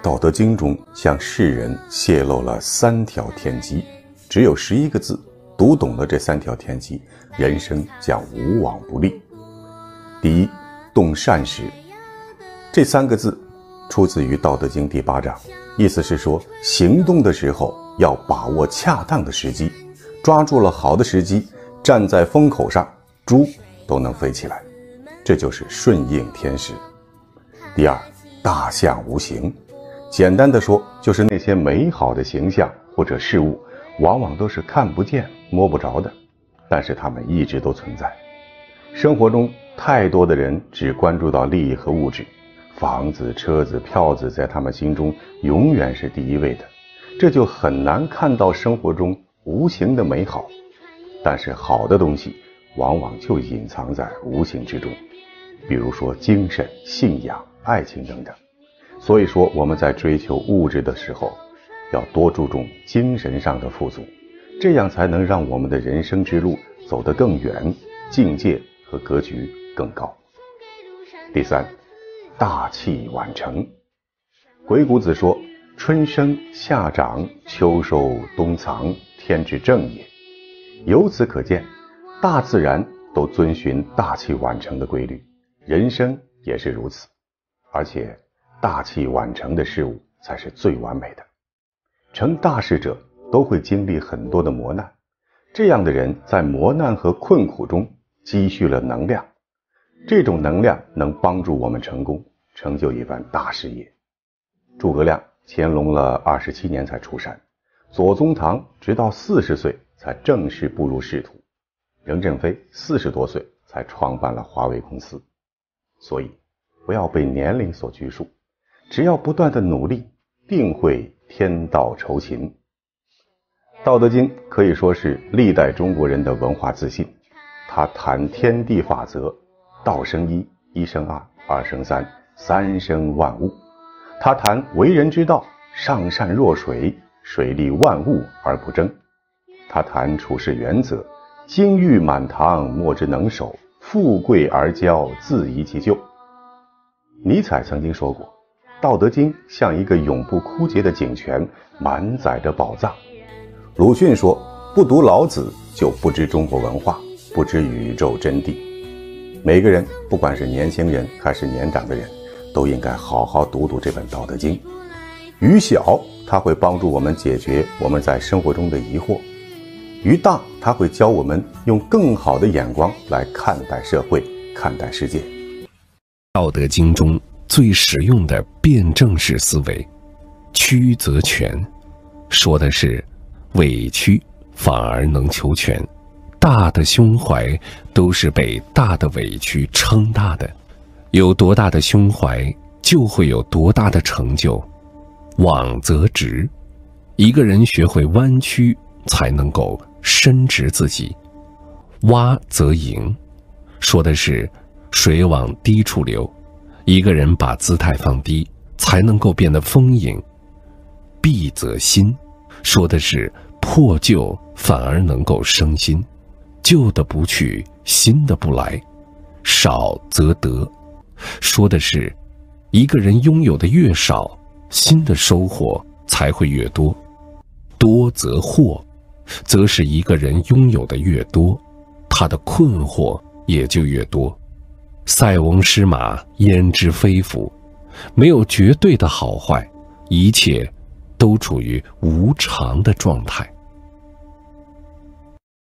道德经》中向世人泄露了3条天机，只有11个字，读懂了这3条天机，人生将无往不利。第一，动善时。这3个字出自于《道德经》第8章，意思是说，行动的时候要把握恰当的时机，抓住了好的时机，站在风口上，猪都能飞起来，这就是顺应天时。第二，大象无形。简单的说，就是那些美好的形象或者事物，往往都是看不见摸不着的，但是它们一直都存在。生活中太多的人只关注到利益和物质，房子、车子、票子在他们心中永远是第一位的，这就很难看到生活中无形的美好。但是好的东西往往就隐藏在无形之中，比如说精神、信仰、爱情等等。所以说我们在追求物质的时候，要多注重精神上的富足，这样才能让我们的人生之路走得更远，境界和格局更高。第三，大器晚成。鬼谷子说，春生夏长秋收冬藏，天之正也。由此可见，大自然都遵循大器晚成的规律，人生也是如此。而且大器晚成的事物才是最完美的。成大事者都会经历很多的磨难，这样的人在磨难和困苦中积蓄了能量，这种能量能帮助我们成功，成就一番大事业。诸葛亮乾隆了27年才出山，左宗棠直到40岁才正式步入仕途，任正非40多岁才创办了华为公司。所以不要被年龄所拘束，只要不断的努力，定会天道酬勤。道德经可以说是历代中国人的文化自信，它谈天地法则，道生一，一生二，二生三，三生万物。它谈为人之道，上善若水，水利万物而不争。它谈处事原则，金玉满堂，莫之能守，富贵而骄，自遗其咎。尼采曾经说过，道德经像一个永不枯竭的井泉，满载着宝藏。鲁迅说，不读老子就不知中国文化，不知宇宙真谛。每个人，不管是年轻人还是年长的人，都应该好好读读这本道德经。于小，它会帮助我们解决我们在生活中的疑惑；于大，它会教我们用更好的眼光来看待社会，看待世界。 道德经中最实用的辩证式思维，曲则全，说的是委屈反而能求全，大的胸怀都是被大的委屈撑大的，有多大的胸怀就会有多大的成就。枉则直，一个人学会弯曲才能够伸直自己。洼则盈，说的是水往低处流，一个人把姿态放低才能够变得丰盈。敝则新，说的是破旧反而能够生新，旧的不去，新的不来。少则得，说的是一个人拥有的越少，新的收获才会越多。多则惑，则是一个人拥有的越多，他的困惑也就越多。塞翁失马，焉知非福，没有绝对的好坏，一切都处于无常的状态。